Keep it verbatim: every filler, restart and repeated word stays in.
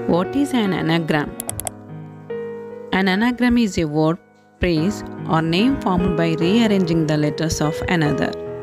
What is an anagram? An anagram is a word, phrase, or name formed by rearranging the letters of another.